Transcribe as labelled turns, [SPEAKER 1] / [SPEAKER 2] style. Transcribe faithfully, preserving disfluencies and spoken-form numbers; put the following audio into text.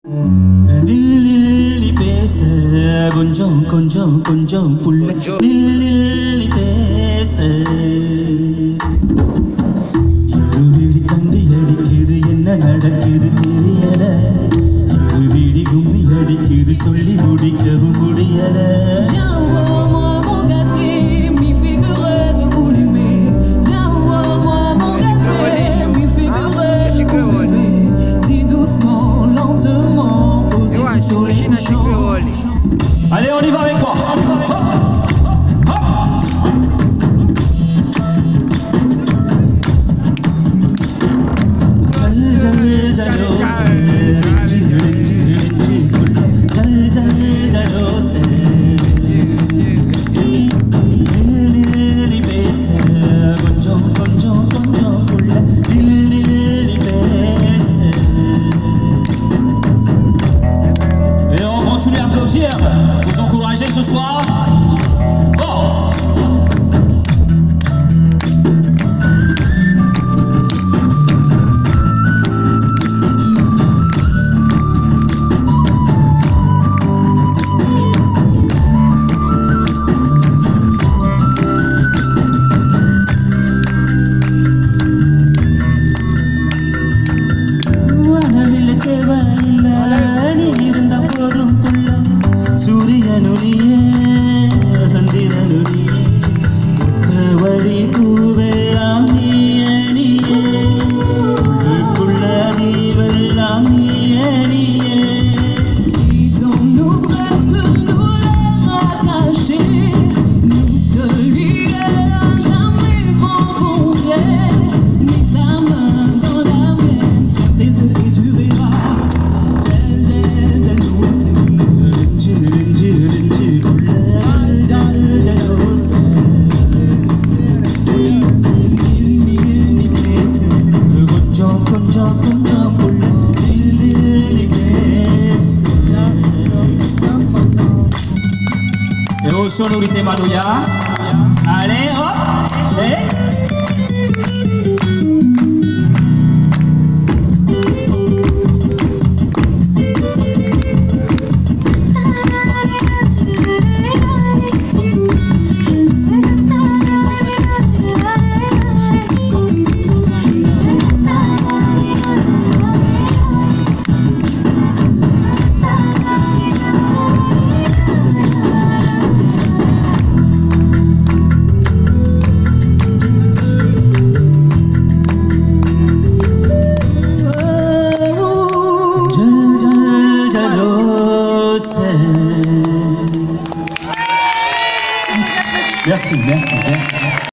[SPEAKER 1] நில்லி பேச கொஞ்சம் கொஞ்சம் கொஞ்சம் புள்ள நில்லி பேச இருவிழி தந்தி அடிக்குது என்ன நடக்குது தெரியல இருவிழி கும்மி அடிக்குது சொல்லி முடிக்கவும் முடியல Allez, on y va avec moi. Vous encourager ce soir fort. சூரியனுனியே சந்திரனுனியே வழி பூவெல்லாம் நீயே நீயே உள்ளுக்குள்ள தீவெல்லாம் நீயே நீயே Sonorité Manouya. Allez, hop, et... Merci, merci, merci.